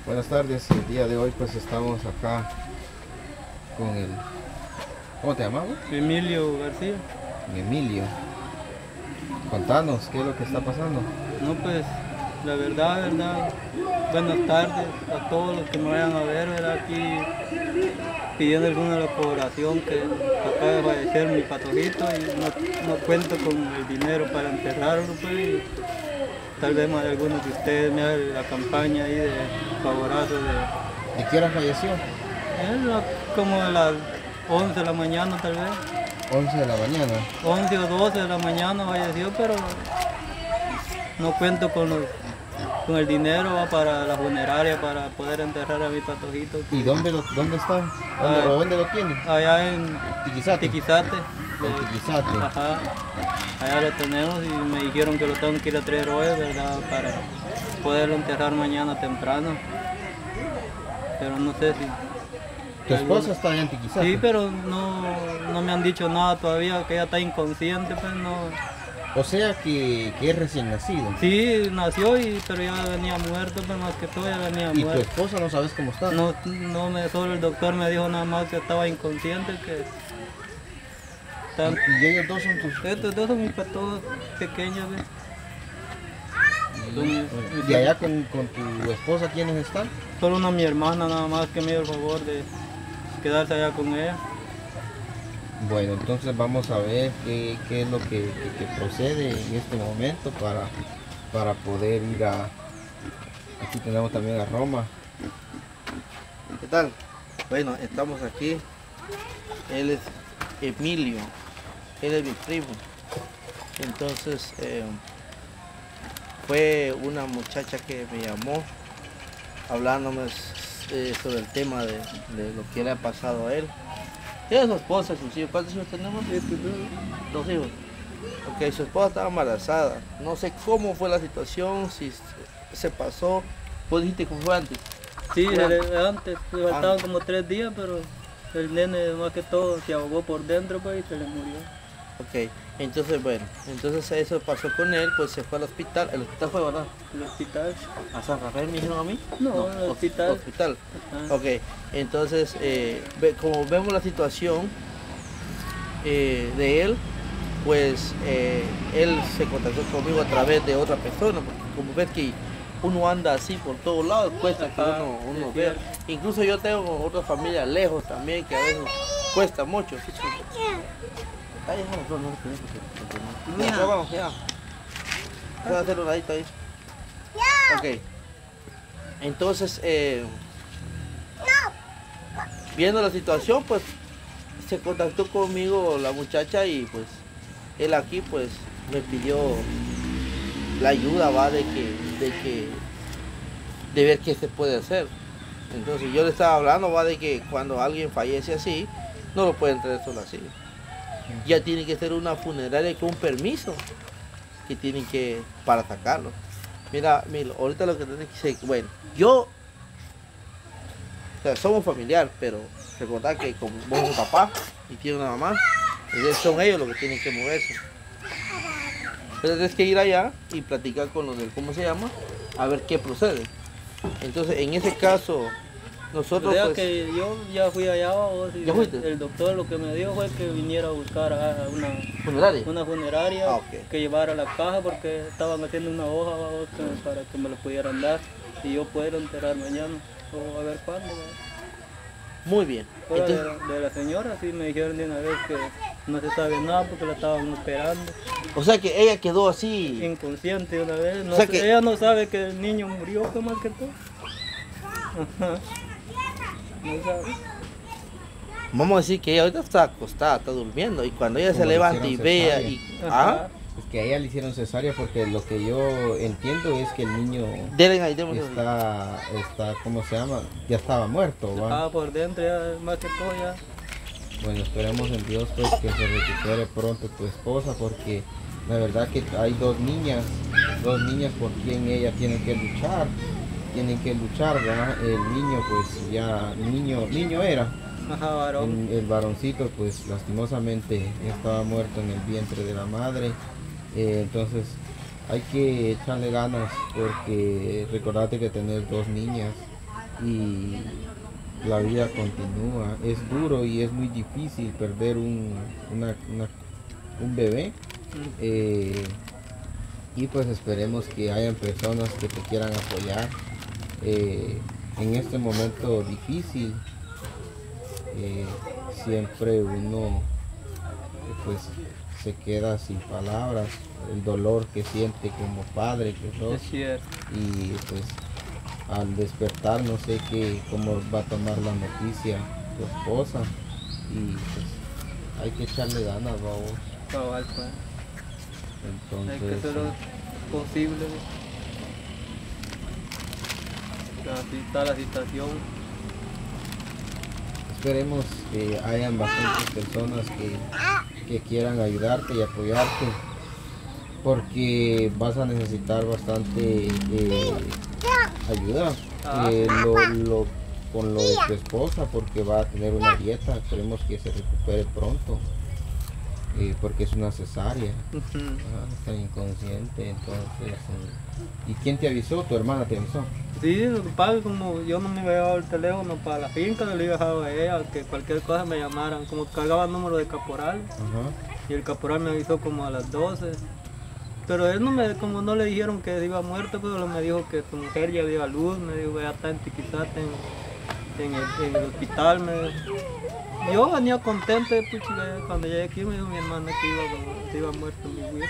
Buenas tardes, el día de hoy pues estamos acá con el... ¿Cómo te llamamos? Emilio García. Emilio. Contanos, ¿qué es lo que está pasando? No, pues, la verdad, buenas tardes a todos los que me vayan a ver, ¿verdad? Aquí pidiendo alguna colaboración que acaba de fallecer mi patojito y no cuento con el dinero para enterrarlo, pues. Y tal vez más de algunos de ustedes me hagan la campaña ahí de favorazo de... ¿De qué hora falleció? Como a las 11 de la mañana tal vez. 11 de la mañana. 11 o 12 de la mañana falleció, pero no cuento con el dinero para la funeraria para poder enterrar a mi patojito. ¿Y dónde está? ¿Dónde lo tiene? Allá en Tiquizate. Tiquizate. En Tiquizate. Ajá, allá lo tenemos y me dijeron que lo tengo que ir a traer hoy, ¿verdad? Para poderlo enterrar mañana temprano. Pero no sé si... ¿Tu esposa está allá en Tiquizate? Sí, pero no me han dicho nada todavía, que ella está inconsciente, pues no... O sea que es recién nacido. Sí, nació, pero ya venía muerto, pues más que todo ya venía ¿Y tu muerto. esposa no sabes cómo está? Solo el doctor me dijo nada más que estaba inconsciente, que... ¿Y ellos dos son tus...? Estos dos son mis patojos pequeños, ¿ves? ¿Y allá con tu esposa quiénes están? Solo mi hermana nada más que me dio el favor de quedarse allá con ella. Bueno, entonces vamos a ver qué es lo que procede en este momento para poder ir a... Aquí tenemos también a Roma. ¿Qué tal? Bueno, estamos aquí. Él es Emilio, él es mi primo. Entonces, fue una muchacha que me llamó hablándome sobre el tema de lo que le ha pasado a él. Tiene su esposa, sus hijos. ¿Cuántos hijos tenemos? Dos hijos. Ok, su esposa estaba embarazada. No sé cómo fue la situación, si se pasó. Vos dijiste que fue antes. Sí, antes, le faltaban como 3 días, pero el nene más que todo se ahogó por dentro, pues, y se le murió. Ok, entonces bueno, entonces eso pasó con él, pues se fue al hospital. El hospital fue, ¿verdad? ¿El hospital? ¿A San Rafael me dijeron a mí? No, el hospital. Hospital. Ajá. Ok, entonces como vemos la situación de él, pues él se contactó conmigo a través de otra persona, porque como ves que uno anda así por todos lados, cuesta que uno sí, vea. Incluso yo tengo otra familia lejos también que a veces cuesta mucho. Ya, vamos, ya. Voy a hacer un ladito ahí. Ok. Entonces, viendo la situación, pues se contactó conmigo la muchacha y pues él aquí pues me pidió la ayuda, va, de ver qué se puede hacer. Entonces yo le estaba hablando, va, de que cuando alguien fallece así, no lo pueden traer solo así. Ya tiene que ser una funeraria con un permiso que tienen que para sacarlo. Mira, ahorita lo que tenés que decir, bueno, o sea, somos familiar, pero recordad que como vos sos papá y tiene una mamá, son ellos los que tienen que moverse. Pero tienes que ir allá y platicar con los del, ¿cómo se llama? A ver qué procede. Entonces, en ese caso, nosotros O sea pues... que yo ya fui allá abajo, y ¿Ya fuiste? el doctor lo que me dijo fue que viniera a buscar a ¿Funeraria? una funeraria, Ah, ok. que llevara la caja porque estaban haciendo una hoja abajo para que me lo pudieran dar y yo poder enterrar mañana o a ver cuándo. Muy bien. Fuera Entonces, de la señora, sí me dijeron de una vez que no se sabe nada porque la estaban operando. o sea que ella quedó así. Inconsciente de una vez. O sea que- Ella no sabe que el niño murió, pues, más que todo. Ajá. No sabe. Vamos a decir que ella ahorita está acostada, está durmiendo. Y cuando ella se Como le levanta y hicieron vea cesárea. y... Ajá. Es que a ella le hicieron cesárea porque lo que yo entiendo es que el niño Delen ahí, demos ahí. está, ¿cómo se llama? Ya estaba muerto, ¿va? Por dentro, ya, más que todo ya. Bueno, esperemos en Dios pues que se recupere pronto tu esposa porque la verdad que hay dos niñas por quien ella tiene que luchar, ¿verdad? El niño pues ya, niño era, Ajá, varón. el varoncito pues lastimosamente estaba muerto en el vientre de la madre, entonces hay que echarle ganas porque recordate que tener dos niñas y la vida continúa. Es duro y es muy difícil perder un bebé. Y pues esperemos que hayan personas que te quieran apoyar en este momento difícil. Siempre uno pues se queda sin palabras, el dolor que siente como padre que sos. Es cierto. Y pues al despertar no sé cómo va a tomar la noticia tu esposa, y pues hay que echarle ganas, vamos. Cabal, pues. Entonces, Hay que hacer lo posible. Así está la situación. esperemos que hayan bastantes personas que quieran ayudarte y apoyarte, porque vas a necesitar bastante ayuda con lo de tu esposa, porque va a tener una dieta. Esperemos que se recupere pronto, porque es una cesárea. Está inconsciente. Entonces, ¿y quién te avisó? ¿Tu hermana te avisó? Sí, lo que pasa es como yo no me había llevado el teléfono para la finca, le había dejado a ella, que cualquier cosa me llamaran, como cargaba el número de caporal. Y el caporal me avisó como a las 12. Pero él como no le dijeron que iba muerto, pero me dijo que su mujer ya dio a luz, me dijo ya está en Tiquizate, en el hospital. Yo venía contento, puchiga, cuando llegué aquí me dijo mi hermana que iba muerto mi güey.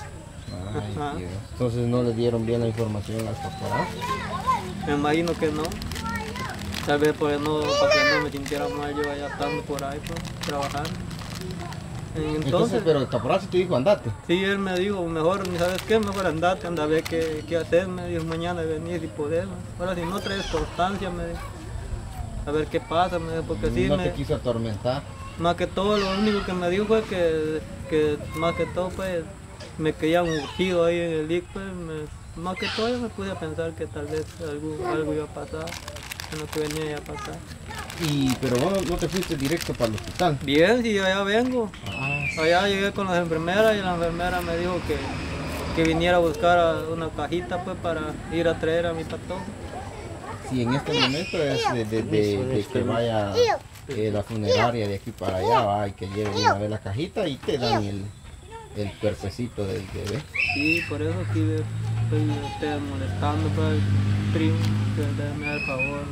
Ay, Dios. Entonces no le dieron bien la información al caporal. Me imagino que no. Tal vez para que no me sintiera mal yo allá estando por ahí, pues, trabajando. Entonces, pero el caporal sí te dijo andate. Sí, él me dijo, mejor, ¿sabes qué? Mejor andate, anda a ver qué hacer, me dijo, mañana venir si podemos. Ahora si no traes constancia, me dijo, a ver qué pasa, me dijo, porque sí no te quiso atormentar. Más que todo, lo único que me dijo fue que más que todo, pues, me querían urgido ahí en el IC, pues, más que todo yo me puse a pensar que tal vez algo iba a pasar, en lo que venía a pasar. Pero vos no te fuiste directo para el hospital. Bien, sí, allá vengo. Allá llegué con las enfermeras y la enfermera me dijo que viniera a buscar una cajita, pues, para ir a traer a mi patojo. Sí, en este momento es de que vaya la funeraria de aquí para allá, va, y que lleve una vez la cajita y te dan el cuerpecito del bebé. Sí, por eso aquí estoy molestando para el primo, que me da el favor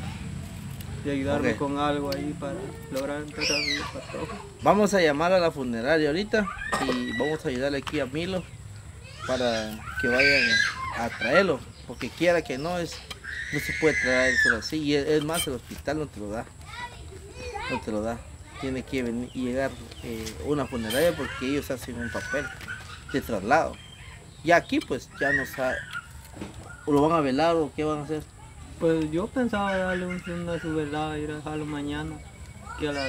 de ayudarme con algo ahí para lograr empezar mi patojo. Vamos a llamar a la funeraria ahorita y vamos a ayudarle aquí a Milo para que vayan a traerlo, porque quiera que no se puede traer eso así, y es más, el hospital no te lo da, tiene que venir y llegar una funeraria, porque ellos hacen un papel de traslado, y aquí pues ya no sabe, o lo van a velar o qué van a hacer. Pues yo pensaba darle una subvelada, ir a dejarlo mañana, que a las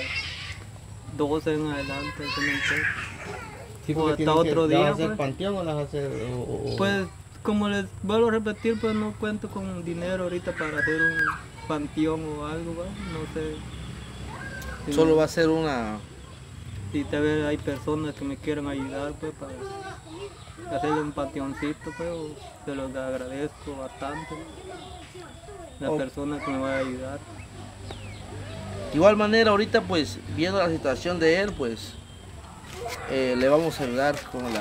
12 en adelante al cementerio. Sí, o hasta otro día. ¿Las vas a hacer pues. panteón o las vas a hacer? Pues como les vuelvo a repetir, pues no cuento con dinero ahorita para hacer un panteón o algo, ¿va? No sé. Si Solo va a ser una... Si tal vez hay personas que me quieran ayudar, pues para hacerle un panteoncito, pues se los agradezco bastante. La persona que me va a ayudar. De igual manera, ahorita pues viendo la situación de él, pues le vamos a ayudar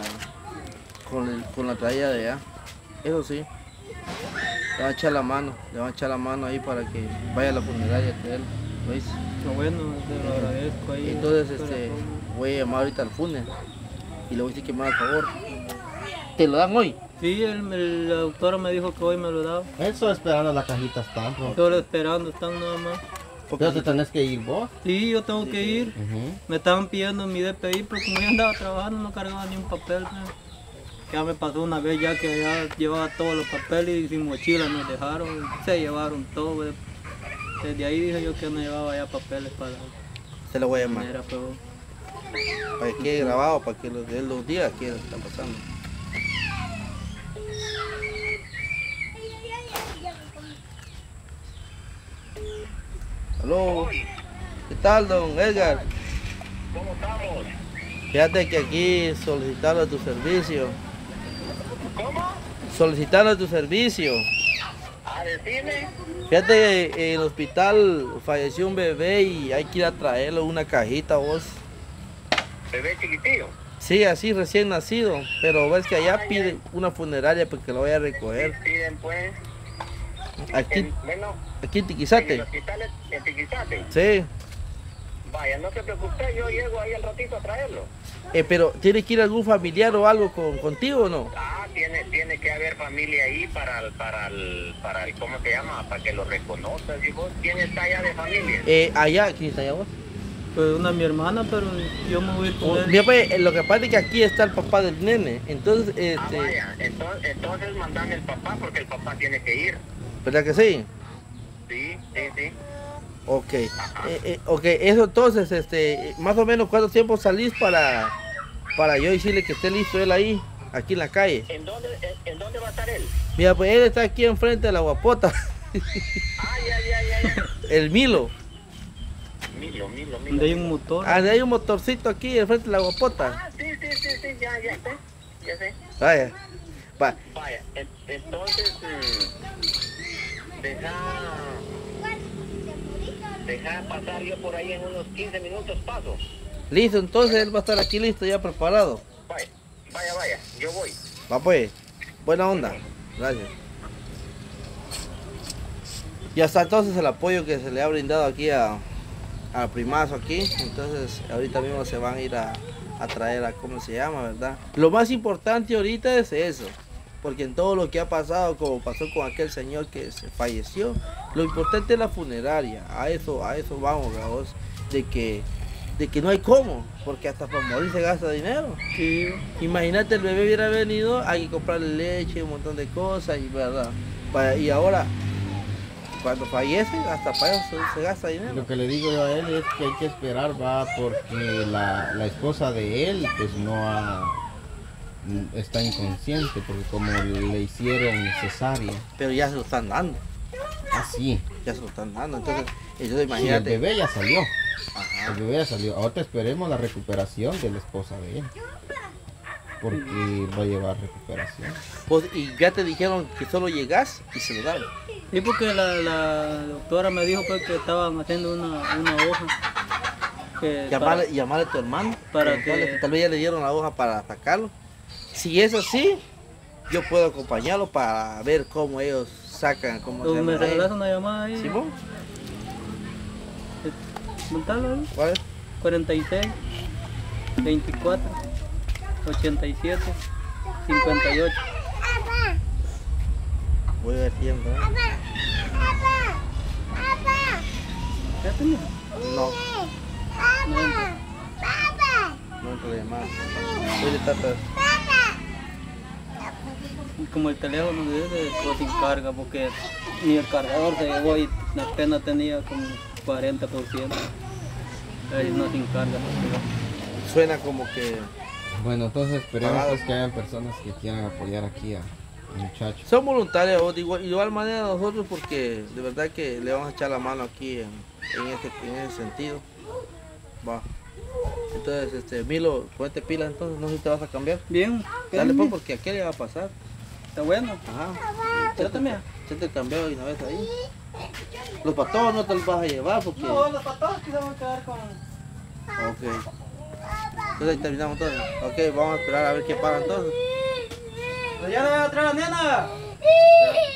con la traída de allá. Eso sí, le van a echar la mano ahí para que vaya a la funeraria de él, ¿veis? Bueno, te lo agradezco ahí. Entonces voy a llamar ahorita al funeral y le voy a decir que me haga el favor. ¿Te lo dan hoy? Sí, la doctora me dijo que hoy me lo daba. Eso esperando la cajita están. Solo esperando, están nada más. ¿Pero te tenés que ir vos? Sí, yo tengo que ir. Me estaban pidiendo mi DPI, pero como yo andaba trabajando no cargaba ni un papel. Ya me pasó una vez ya que ya llevaba todos los papeles y sin mochila me dejaron, se llevaron todo. Desde ahí dije yo que no llevaba ya papeles para... Se lo voy a llamar. Para que quede grabado, para que él los diga qué está pasando. Aló, ¿qué tal, don Edgar? ¿Cómo estamos? Fíjate que aquí solicitando tu servicio. ¿Cómo? Solicitando tu servicio. Ah, decime. Fíjate, en el hospital falleció un bebé y hay que ir a traerlo una cajita, vos. Bebé chiquitillo. Sí, así recién nacido, pero ves que allá piden una funeraria para que lo vaya a recoger. Piden pues. Aquí, Bueno, aquí en en el Tiquizate. hospital en Tiquizate. Sí, Vaya, no se preocupe, yo llego ahí al ratito a traerlo. pero ¿tiene que ir algún familiar o algo contigo o no? Ah, tiene que haber familia ahí para el, ¿cómo se llama? Para que lo reconozcas. ¿Y vos quién está allá de familia? Allá, ¿quién está allá vos? Pues una mi hermana, pero yo me voy a ir con él. Mira, pues, lo que pasa es que aquí está el papá del nene, entonces, Ah, vaya, entonces mandame el papá porque el papá tiene que ir. ¿verdad que sí? Sí, sí, sí. Ok, ok, eso entonces, más o menos ¿cuánto tiempo salís para yo decirle que esté listo él ahí, aquí en la calle? ¿En dónde va a estar él? Mira, pues él está aquí enfrente de la guapota, Ah, ya. el Milo. Milo. Donde hay un motor. Ah, hay un motorcito aquí enfrente de la guapota. Ah, sí, ya sé. Vaya, va, Vaya, entonces, deja pasar yo por ahí en unos 15 minutos, paso. listo, entonces él va a estar aquí listo, ya preparado. Vaya, yo voy. Va pues, buena onda, gracias. Y hasta entonces el apoyo que se le ha brindado aquí al primazo aquí, entonces ahorita mismo se van a ir a traer a cómo se llama, ¿verdad? Lo más importante ahorita es eso, porque en todo lo que ha pasado, como pasó con aquel señor que se falleció, lo importante es la funeraria, a eso vamos, vamos, de que no hay cómo, porque hasta para morir se gasta dinero. Sí. Imagínate, el bebé hubiera venido, hay que comprarle leche, un montón de cosas, y verdad. Y ahora, cuando fallece, hasta para eso se gasta dinero. Lo que le digo yo a él es que hay que esperar, va, porque la esposa de él, pues está inconsciente, porque como le hicieron cesárea. Pero ya se lo están dando, Así. ya se lo están dando. Entonces El imagínate. bebé ya salió. Ajá. El bebé ya salió. Ahora esperemos la recuperación de la esposa de él. Porque va a llevar recuperación. Pues, y ya te dijeron que solo llegas y se lo dan. Sí, porque la doctora me dijo pues, que estaban haciendo una hoja. Que Llamarle a tu hermano. para preguntarle que- si tal vez ya le dieron la hoja para sacarlo. Si es así, yo puedo acompañarlo para ver cómo ellos sacan, cómo se Pues, me llama. regalas una llamada ahí. ¿Simón? Montalo ahí. ¿Cuál es? 46, 24, 87, 58. Voy a ver tiempo. ¿Ya tenía? No, 90. no entro de llamada. Voy de tatas. Y como el teléfono de ese quedó sin carga porque ni el cargador se llevó y apenas tenía como 40%. Ahí no sin carga. Suena como que Bueno, entonces esperemos Pagado. pues, que hayan personas que quieran apoyar aquí al muchacho. son voluntarios, de igual manera nosotros, porque de verdad que le vamos a echar la mano aquí en ese sentido. Va. Entonces, Milo, ponete pilas entonces, no sé si te vas a cambiar. Bien, Dale pues, porque aquí le va a pasar. está bueno. Ajá. Yo también. Échate el cambio y una vez ahí. Los patos no te los vas a llevar porque... No, los patos que se van a quedar con... Ok. Entonces ahí terminamos todo. Ok, vamos a esperar a ver qué pasa entonces. Pues ya no voy a traer a la nena.